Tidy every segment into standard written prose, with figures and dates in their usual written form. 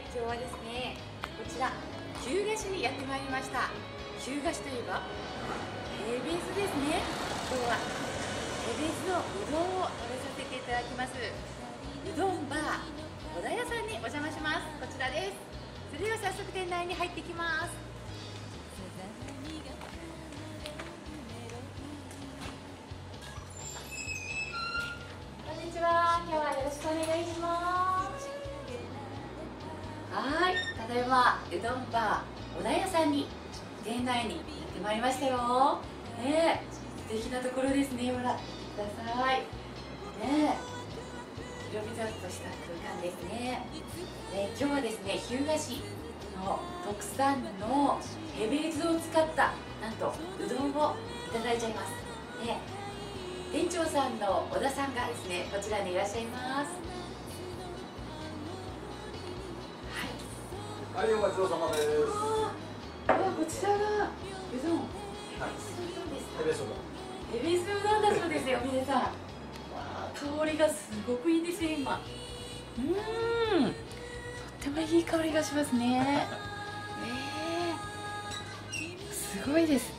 今日はですね、こちら日向市にやってまいりました。日向市といえばヘベスですね。今日はヘベスのうどんを食べさせていただきます。うどんバー小田屋さんにお邪魔します。こちらです。それでは早速店内に入っていきます。こんにちは。今日はよろしくお願いします。はい、ただいまうどんバー小田屋さんに店内にやってまいりましたよ。ねえ、素敵なところですね。ほら見てください。ねえ、広々とした空間ですね。今日はですね、日向市の特産のヘベズを使ったなんとうどんをいただいちゃいます。ね、店長さんの小田さんがですね、こちらにいらっしゃいます。 はい、お待ちどうさまです。 こちらがうどん、 ヘベスうどん。 ヘベスうどんだそうですよ、皆さん。わあ、香りがすごくいいですよ、今。とってもいい香りがしますね。すごいです。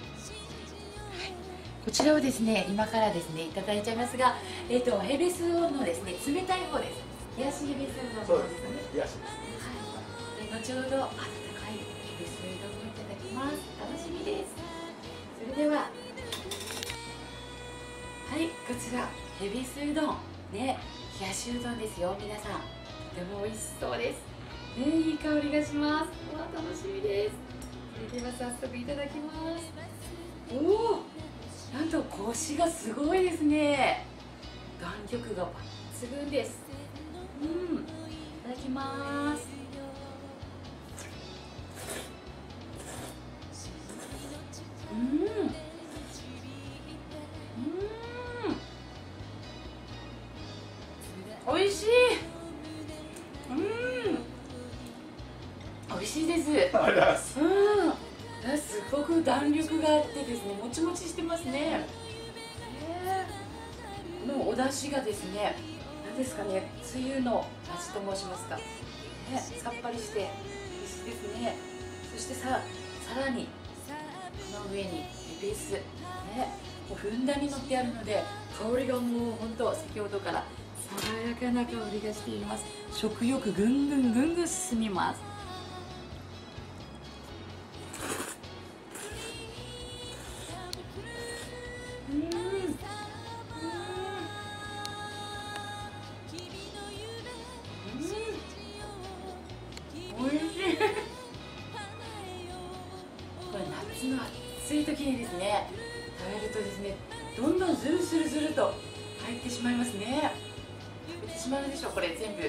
こちらをですね、今からですね、いただいちゃいますが、ヘベスのですね、冷たい方です。冷やしヘベスうどん。 そうですね、冷やしですね。 後ほど温かいヘベスうどんをいただきます。楽しみです。それでは、はい、こちらヘベスうどんね、冷やしうどんですよ、皆さん。とても美味しそうですね。いい香りがします。わあ、楽しみです。それでは早速いただきます。おお、なんとコシがすごいですね。弾力が抜群です。いただきます。おいしい。おいしいです。 ありがとうございます。 すごく弾力があってですね、もちもちしてますね。このお出汁がですね、何ですかね、つゆの味と申しますか、さっぱりして美味しいですね。そしてさらにこの上にヘベスね、もうふんだんに乗ってあるので、香りがもう本当先ほどから爽やかな香りがしています。食欲ぐんぐんぐんぐん進みます。おいしい。これ夏の暑い時にですね、食べるとですね、どんどんズルズルズルと入ってしまいますね。食べてしまうでしょ、これ全部。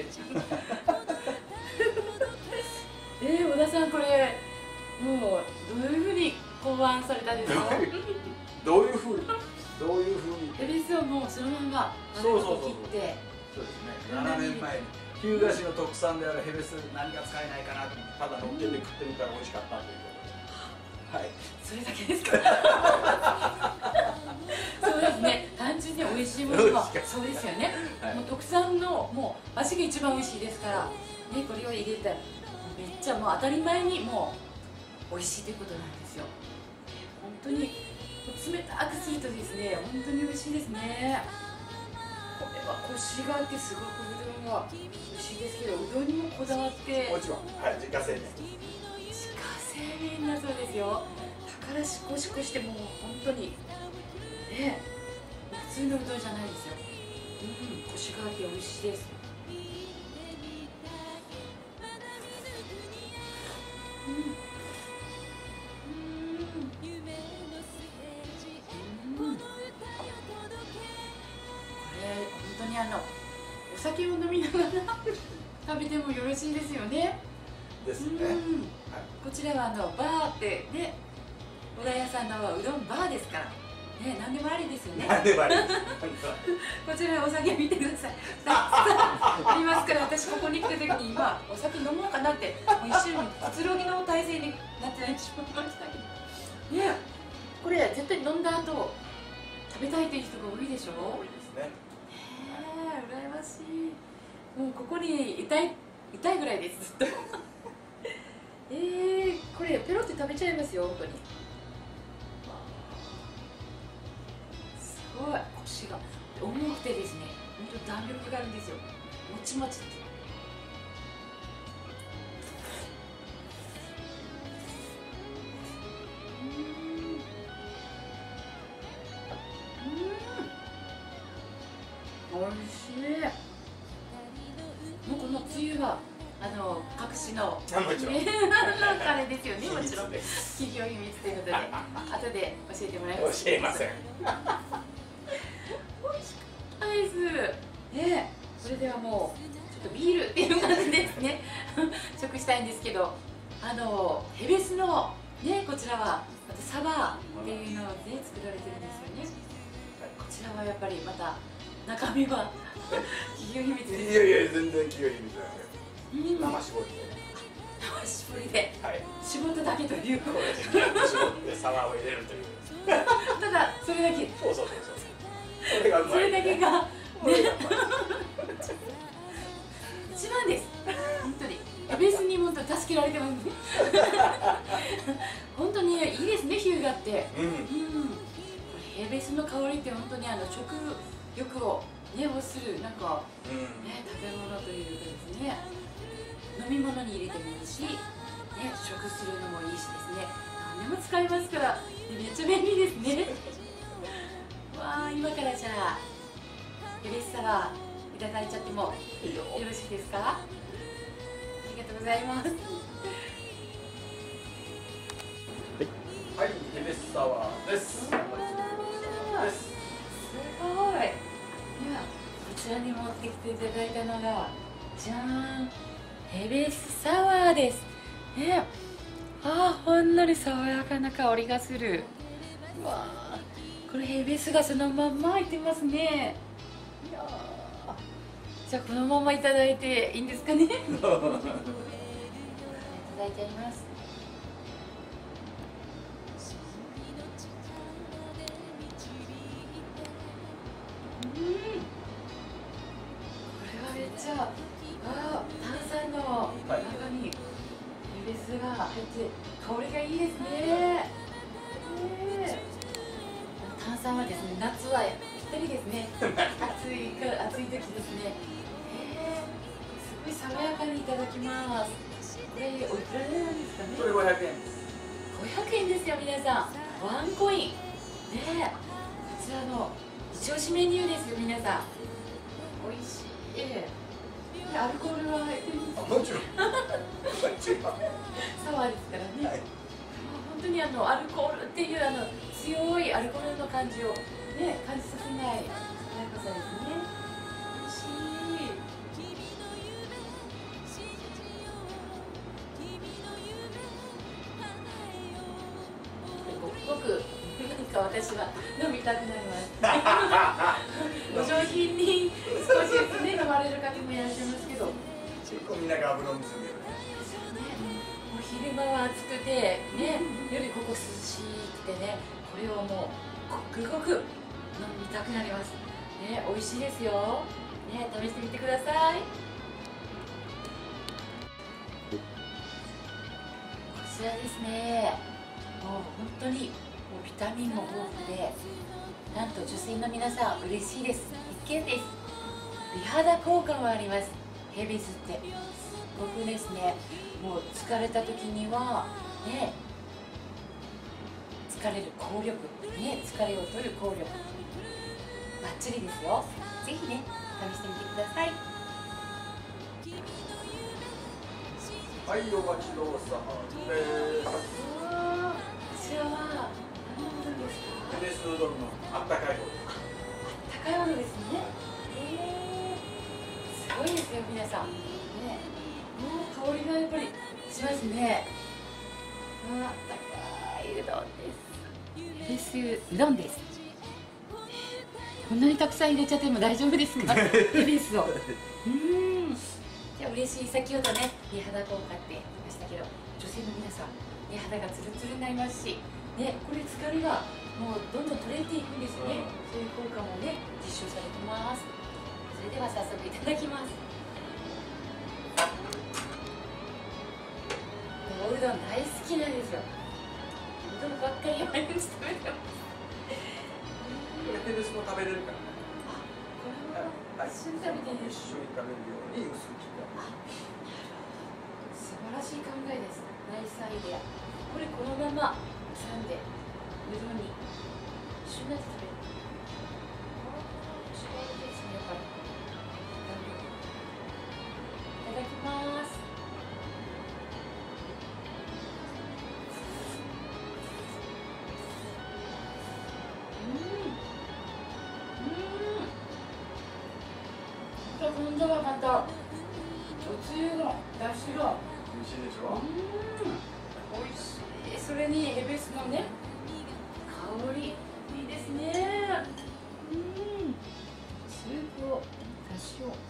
小田さん、これもうどういうふうに考案されたんですか？ どういうふうにヘベスをもうそのまま切って。 そうですね、7年前に日向市の特産であるヘベス何が使えないかなとただ乗っけて食ってみたら美味しかったということで、はい、 それだけですか？そうですね、単純に美味しいものはそうですよね、もう特産のもう味が一番美味しいですからね、これを入れたらめっちゃもう当たり前にもう美味しいということなんですよ。本当に冷たくするとですね、本当に美味しいですね。これはコシがあってすごくうどんが美味しいですけど、うどんにもこだわって。 もちろん、はい、自家製麺。 自家製麺だそうですよ。だからシコシコしてもう本当にね、普通のうどんじゃないですよ。コシがあって美味しいです。これ本当にお酒を飲みながら食べてもよろしいですよね。 ですね。 こちらはバーってね、小田屋さんのはうどんバーですからね、何でもありですよね。 何でもありです。 こちらお酒見てください。ありますから、私ここに来た時に今お酒飲もうかなってもう一瞬くつろぎの体勢になってしまいましたけどね。これ絶対飲んだ後食べたいという人が多いでしょ。 多いですね。 羨ましい。もうここにいたい痛いぐらいです、ずっとこれペロって食べちゃいますよ、本当に。すごい、腰が重くてですね、本当弾力があるんですよ。もちもちです。おいしい。もうこのつゆは隠しのもちろんあれですよね、もちろん企業秘密ということで後で教えてもらいます。 教えません。 美味しかったですね。それではもうちょっとビールっていう感じですね食したいんですけど、ヘベスのね、こちらはまたサバっていうので作られてるんですよね。こちらはやっぱりまた中身は企業秘密です。 いやいや、全然企業秘密じゃない。生絞りで。 生絞りで。 はい。 絞っただけという。 これ絞ってサバを入れるという。 ただそれだけ。 そうそうそうそう。それがうまい。 それだけが。ね。一番です。本当に。ベースに本当助けられてますね。本当にいいですね、ヒューガって。ヘベスの香りって本当に食欲をね欲するなんかね食べ物というかですね、飲み物に入れてもいいし、ね食するのもいいしですね、何でも使えますから、めっちゃ便利ですね。わあ、今からじゃあヘベスサワーいただいちゃってもよろしいですか？ありがとうございます。 はい、ヘベスサワーです。 すごい。ではこちらに持ってきていただいたのがじゃーん、ヘベスサワーですね。ほんのり爽やかな香りがする。うわー、これヘベスがそのまんま入ってますね。いやじゃあこのままいただいていいんですかね。いただいちゃいます。炭酸の中にヘベスが入って香りがいいですね。炭酸はですね、夏はぴったりですね。暑い時ですね。すごい爽やかにいただきます。これおいくらなんですかね。 これ500円です。 500円ですよ、皆さん。ワンコイン。こちらの一押しメニューですよ、皆さん。美味しい。アルコールは入ってるんですか？ もちろん。 サワーですからね。はい、本当にアルコールっていう強いアルコールの感じをね感じさせない爽やかさですね。美味しい。ごくごくなんか私は飲みたくなりますお上品に少しずつね飲まれる方もいらっしゃいますけど、 結構みんなが油を盗んでるね。 もう昼間は暑くてね、夜ここ涼しくてね、これをもうごくごく飲みたくなりますね。美味しいですよね。試してみてください。こちらですね、もう本当にもうビタミンも豊富で、なんと女性の皆さん嬉しいです。必見です。美肌効果もあります、ヘベスって。僕ですね、もう疲れた時にはね、疲れる効力ね、疲れを取る効力バッチリですよ。ぜひね試してみてください。 はい、お待ちどうさまです。 こちらは何のものですか？ ヘベスうどんのあったかい方です。 高いものですね。すごいですよ、皆さんね。もう香りがやっぱりしますね。あったかいうどんです。ヘベスうどんです。こんなにたくさん入れちゃっても大丈夫ですか？ヘベスを。じゃあ嬉しい。先ほどね、美肌効果って言いましたけど、女性の皆さん美肌がツルツルになりますしね、これ疲れがもうどんどん取れていくんですね。そういう効果もね実証されてます。それでは早速いただきます。 うどん大好きなんですよ。うどんばっかり毎日食べてます。 ヘルスも食べれるからね。 これは一緒に食べていいですか？ 一緒に食べるように薄く切ってある。 素晴らしい考えです。ナイスアイデア。これこのまま挟んでうどんに一緒になって食べる。違うですね、やっぱり。いただきます。今度はまたおつゆの出汁が美味しいでしょ。 美味しい。それにヘベスのね香りいいですね。スープを出汁をこ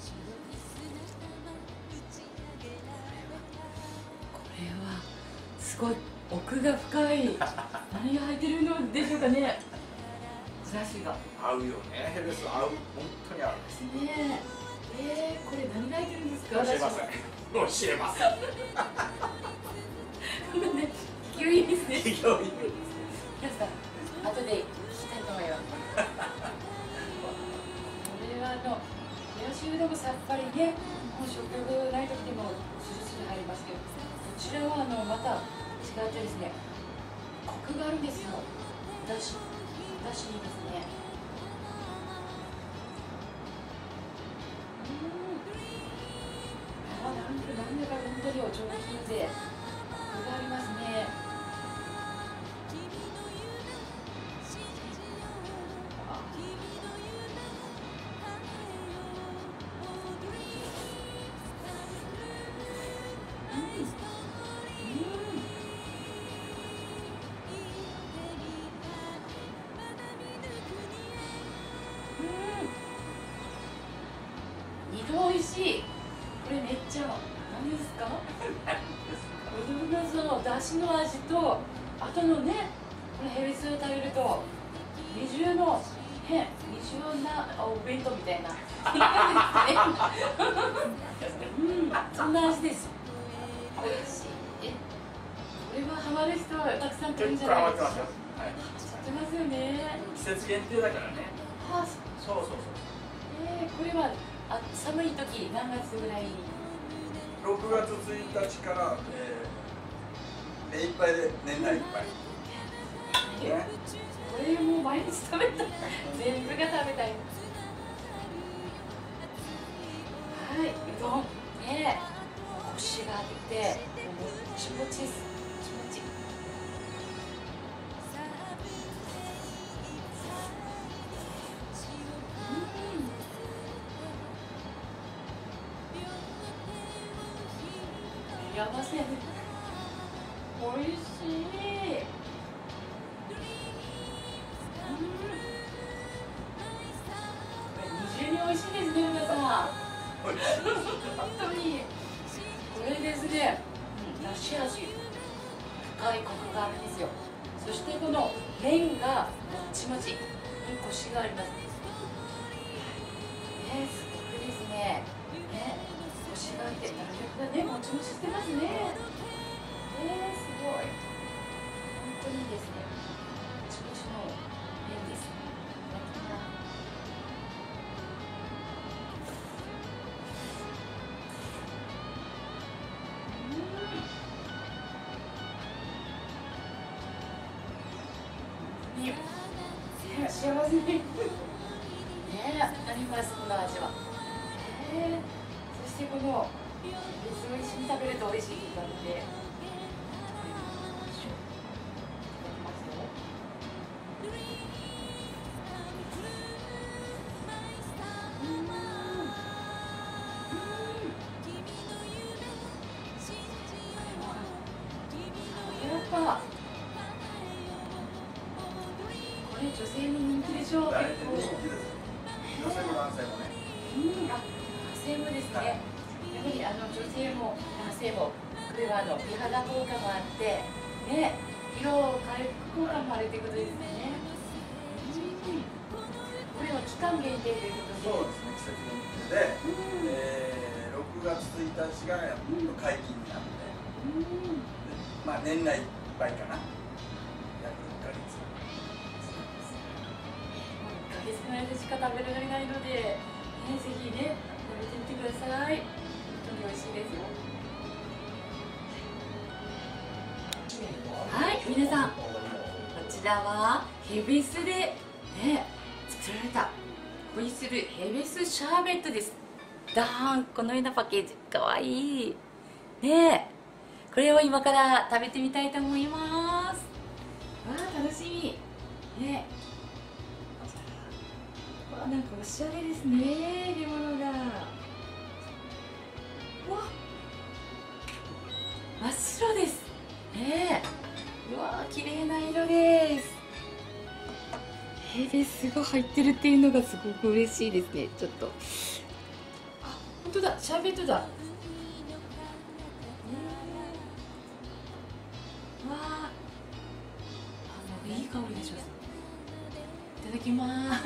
れはすごい奥が深い。何が入ってるのでしょうかね。出汁が合うよね。ヘルス合う。本当に合う。 ですね。これ何が入ってるんですか？ 教えません。教えません。 ごめんね。勢いいいですね。 勢いいい。 皆さん後で聞きたいと思います。これは冷やしうどんもさっぱりね、もう食欲ない時でもスルスル入りますけど、こちらはまた違ってですね、コクがあるんですよ。だしにですね。なんだか本当にお上品でコクがありますね。二度美味しい。これめっちゃ何ですか？うどんのそのだしの味とあとのね、このヘビスを食べると二重なお弁当みたいなそんな味です。美味しい。これはハマる人はたくさん来るんじゃないですか？知ってますよね。 季節限定だからね。そう。 これは寒い時何月ぐらいに ？6月1日から、目いっぱいで年内いっぱい、ね、 これもう毎日食べたい。全部が食べたい。はい、うどんね、コシがあってもちもちです。もちもち。やばせん。おいしい。これ二重においしいですね、皆さん。本当にこれですね。だし味、深いコクがあるんですよ。そしてこの麺がもちもち、コシがあります。すごくですね。コシがあって弾力がね、もちもちしてますね。すごい。本当にいいですね。もちもちの麺です。幸せになります、この味は。そしてこの別を一緒に食べると美味しいって言ったので。これ女性に人気でしょう。 人気です。女性も男性もね。 男性もですね。やはり女性も男性もこれは美肌効果もあってね、色を回復効果もあるということですね。これは期間限定ということで。 そうですね、季節限定で、6月1日が解禁になって、 まあ年内いっぱいかな。約1ヶ月。 1ヶ月くらいでしか食べられないので、ぜひね食べてみてください。本当に美味しいですよ。はい、皆さん、こちらはヘベスで、ね、作られた恋するヘベスシャーベットです。ダーン、このようなパッケージ、かわいいね。これを今から食べてみたいと思います。わあ、楽しみね。わあ、なんかおしゃれですね、入れ物が。わ真っ白ですね。うわー、綺麗な色です。ヘベスが入ってるっていうのがすごく嬉しいですね。ちょっと、あ、本当だ、シャーベットだ。わあ、なんかいい香りがします。いただきます。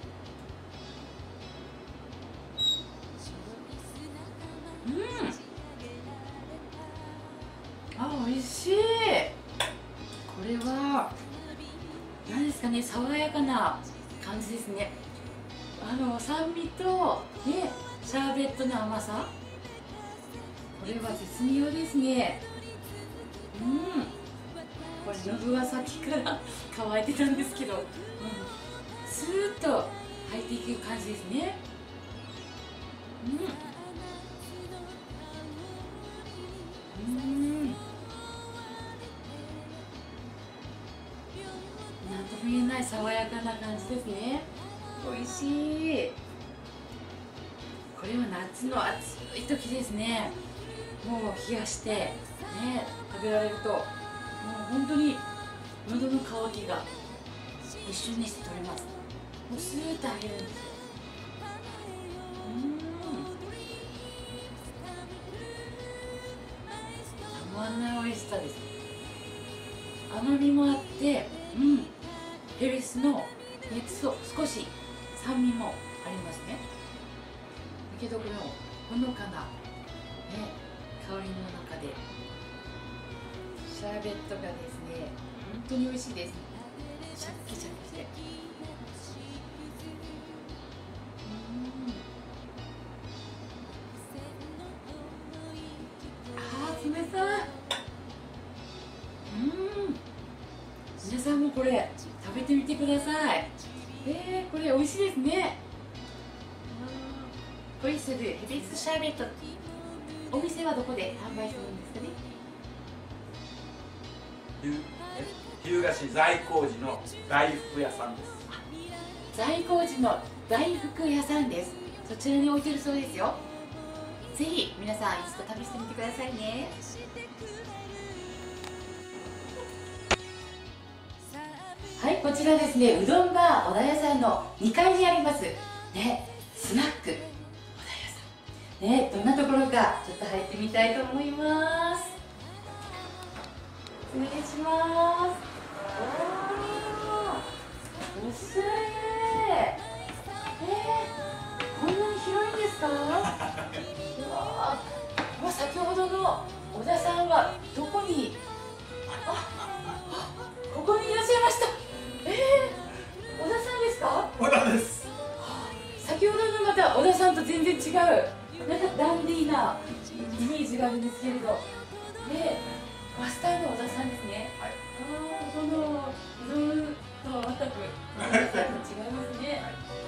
あ、美味しい。これは何ですかね、爽やかな感じですね。酸味とね、シャーベットの甘さ、これは絶妙ですね。これ喉はさっきから乾いてたんですけど、スーッと入っていく感じですね。なんとも言えない爽やかな感じですね。美味しい。これは夏の暑い時ですね。もう冷やしてね、食べられると、もう本当に喉の渇きが一瞬にして取れます。もうスーッと入れるんですよ。たまんない美味しさです。甘みもあって、ヘベスの熱と少し酸味もありますね。だけどこのほのかな、香りの中でシャーベットがですね、本当に美味しいです。シャッキシャキして、冷たい。皆さんもこれ食べてみてください。これ美味しいですね。恋するヘベスシャーベット、お店はどこで販売するんですかね。 日向市在光寺の大福屋さんです。 在光寺の大福屋さんです。そちらに置いてるそうですよ。ぜひ皆さん一度試してみてくださいね。はい、こちらですね、うどんバー小田屋さんの2階にありますね、スナック小田屋さんね、どんなところかちょっと入ってみたいと思います。失礼します。わあ、おしゃれ。こんなに広いんですか。うわあ、先ほどの小田さんはどこに、ここにいらっしゃいました。小田さんですか。 小田です。 先ほどのまた小田さんと全然違う、なんかダンディーなイメージがあるんですけれど、マスターの小田さんですね。 はい。 このうどんとは全く小田さんと違いますね。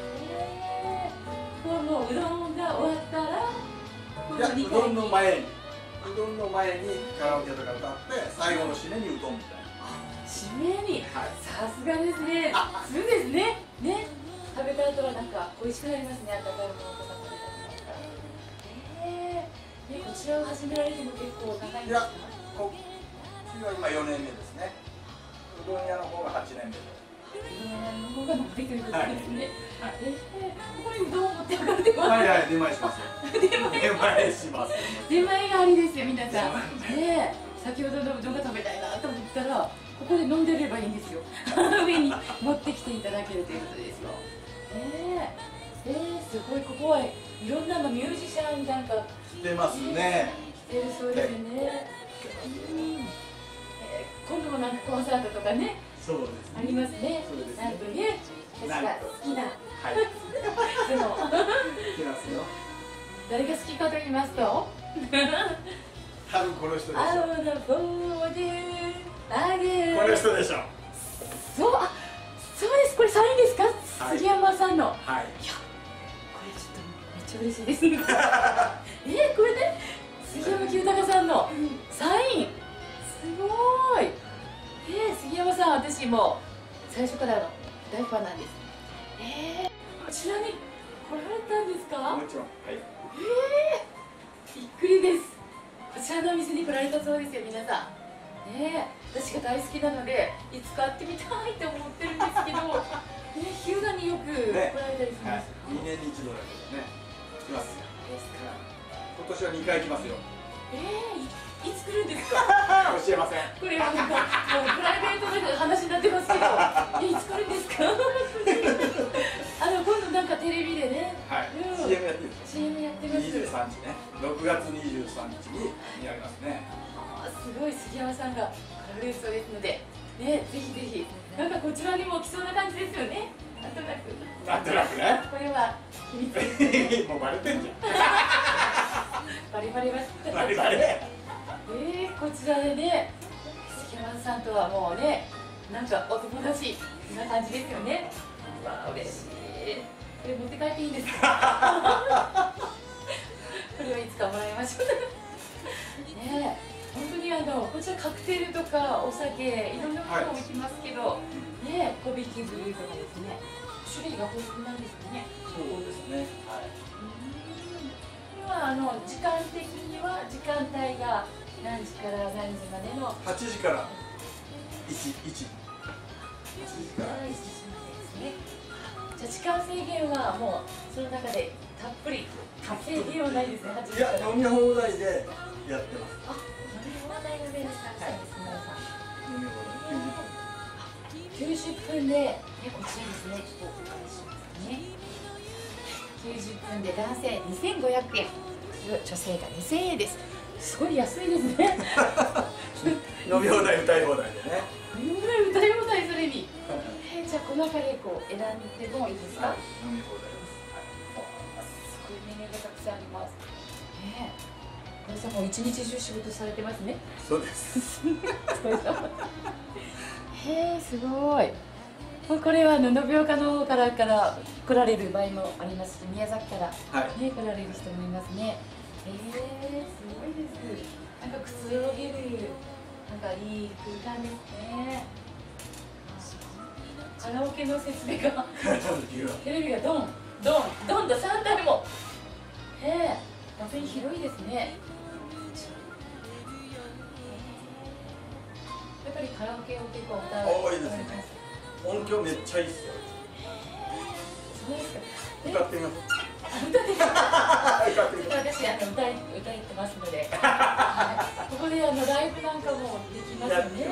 もううどんが終わったら、 いや、うどんの前にカラオケとか歌って最後の締めにうどんみたいな。 締めに、さすがですね。そうですね。食べた後はなんか美味しくなりますね。温かいものとか食べた後。こちらを始められても結構長いんですか。いや、 こっちは今4年目ですね。うどん屋の方が8年目で。 うどん屋の方が長いということですね。ここにうどんを持って上がってます。 はい、出前しますよ。出前します。 出前がありですよ、皆さん。先ほどのうどんが食べたいなと思ったら、ここで飲んでればいいんですよ。上に持ってきていただけるということですよ。すごい。ここはいろんなミュージシャンなんか来てますね。 来てるそうですね。 今度もなんかコンサートとかね、 そうですありますね。 そうですねなんとね、私が好きな、 はいその来ますよ。 誰が好きかと言いますと、 多分この人でしょ。 I wanna fall again。 この人でしょ。 そう、あ、そうです。これサインですか、 はい杉山さんの。 はい。 いや、これちょっとめっちゃ嬉しいですね。これね、杉山清隆さんのサイン、すごい。杉山さん、私も最初からの大ファンなんです。こちらに来られたんですか？ もちろん。はい。 びっくりです。こちらのお店に来られたそうですよ、皆さん。私が大好きなので、いつか会ってみたいと思ってるんですけど、日向によく来られたりするんですか？ 2年に一度だけどね。来ます。 ですか。 今年は2回来ますよ。 いつ来るんですか？ 教えません。 これはなんかもうプライベートな話になってますけど、いつ来るんですか？今度なんかテレビでね、 はい。 うん CM やってるんですよ。 CM やってます。 23日ね。6月23日にやりますね。 すごい、杉山さんが来られるそうですので、ぜひぜひ、なんかこちらにも来そうな感じですよね。なんとなく。 なんとなくね。 これは秘密ですね。 もうバレてんじゃん。 バリバリバリ。 バレバレ。 こちらでね、杉山さんとはもうね、なんかお友達な感じですよね。わあ、嬉しい。これ持って帰っていいんですか？これはいつかもらいましょう。本当にこちらカクテルとかお酒、いろんなものを置きますけど、小引きブルーとかですね、種類が豊富なんですよね。 そうですね。はい。 今時間的には時間帯が何時から何時までの 8時から1。8時から 1時までですね。じゃあ時間制限はもうその中でたっぷり、制限はないですね。8時いや、 から。 飲み放題でやってます。 飲み放題の弁ですか？はい、 飲み放題 90分で、こちらですね、ちょっとお伺いしますね。90分で男性2500円、女性が2000円です。すごい安いですね。 飲み放題歌い放題でね。 歌い放題、それに。じゃあこの中でこう選んでもいいですか？ 飲み放題です。 すごいメニューがたくさんあります。小林さんもう一日中仕事されてますね。 そうです。 すごい。これは延岡の方から来られる場合もありますし、宮崎から来られる人もいますね。すごいです。なんかくつろげる、なんかいい空間ですね。カラオケの設備がテレビがドンドンドンと3台も。本当に広いですね。やっぱりカラオケを結構歌う。 多いですね。音響めっちゃいいっすよ。 そうですか。 歌ってみます。 私歌ってますので、ここでライブなんかもできますよね。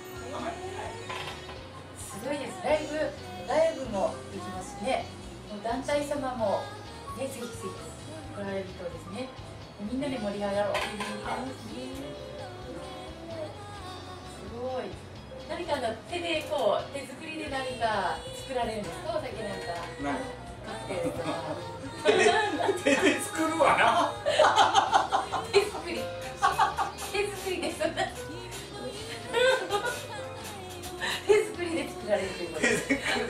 すごいです。ライブもできますしね。団体様もぜひぜひ来られるとですね、みんなで盛り上がろうというふうになりますね。すごい。何か手で手作りで何か作られるんですか？お酒なんか。カクテルとか。 手で作るわな。 手作りです。手作りで作られるということです。手作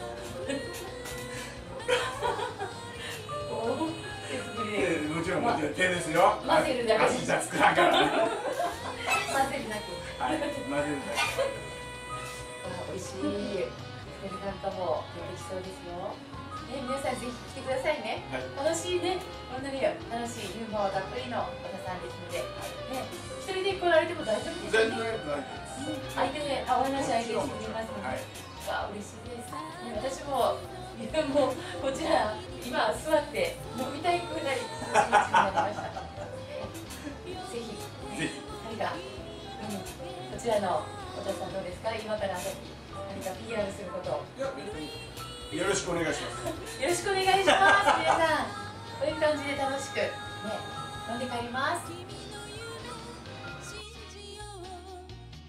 りで。 もちろん手ですよ。 混ぜるだけ。 足じゃ作らんからね。 混ぜるだけ。 はい、混ぜるだけ。 美味しい。これなんかも出てきそうですよ。皆さんぜひ来てくださいね。楽しいね。こんなに楽しいユーモアたっぷりの小田さんですので、一人で来られても大丈夫ですね。相手でお話相手にしてみますので、嬉しいです。私もこちら今座って飲みたいくらい気持ちになりました。ぜひ何かこちらの小田さんどうですか？今から何か PR すること。 よろしくお願いします。 よろしくお願いします。皆さん、こういう感じで楽しく飲んで帰ります。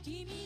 君